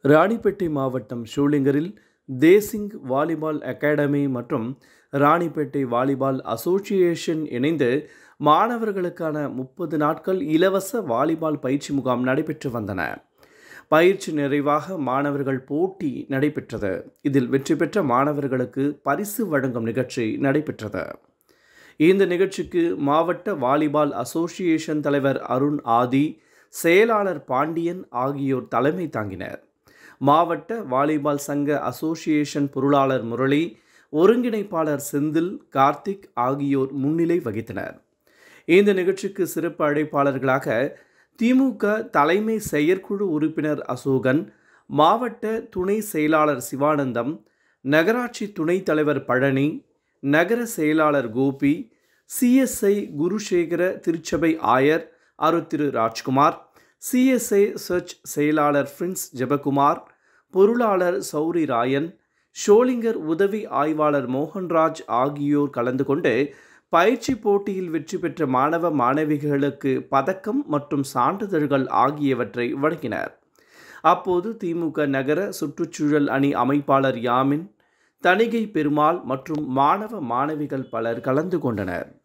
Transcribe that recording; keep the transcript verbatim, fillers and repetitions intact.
ராணிப்பேட்டை மாவட்டம் ஷூலிங்கரில் Desingh volleyball academy மற்றும் Ranipet volleyball association இணைந்து மாணவர்களுக்கான முப்பது நாட்கள் இலவச வாலிபால் பயிற்சி முகாம் நடைபெற்று வந்தன. பயிற்சி நிறைவாக மாணவர்கள் போட்டி நடைபெற்றது. இதில் வெற்றி பெற்ற மாணவர்களுக்கு பரிசு வழங்கும் நிகழ்ச்சி நடைபெற்றது. இந்த நிகழ்ச்சிக்கு மாவட்ட வாலிபால் அசோசியேஷன் தலைவர் அருண் ஆதி, செயலாளர் பாண்டியன் ஆகியோர் தலைமை தாங்கினர். மாவட்ட வாலிபால் சங்க அசோசியேஷன் பொருளாளர் முரளி, ஒருங்கிணைப்பாளர் செந்தில், கார்த்திக் ஆகியோர் முன்னிலை வகித்தனர். இந்த நிகழ்ச்சிக்கு சிறப்பு அழைப்பாளர்களாக திமுக தலைமை செயற்குழு உறுப்பினர் அசோகன், மாவட்ட துணை செயலாளர் சிவானந்தம், நகராட்சி துணைத் தலைவர் பழனி, நகர செயலாளர் கோபி, சிஎஸ்ஐ குருசேகர திருச்சபை ஆயர் அருத்திரு ராஜ்குமார், சிஎஸ்ஐ சர்ச் செயலாளர் பிரின்ஸ் ஜெபகுமார், பொருளாளர் சௌரி ராயன், ஷோலிங்கர் உதவி ஆய்வாளர் மோகன்ராஜ் ஆகியோர் கலந்து கொண்டு பயிற்சி போட்டியில் வெற்றி பெற்ற மாணவ மாணவிகளுக்கு பதக்கம் மற்றும் சான்றிதழ்கள் ஆகியவற்றை வழங்கினர். அப்போது திமுக நகர சுற்றுச்சூழல் அணி அமைப்பாளர் யாமின், தணிகை பெருமாள் மற்றும் மாணவ மாணவிகள் பலர் கலந்து கொண்டனர்.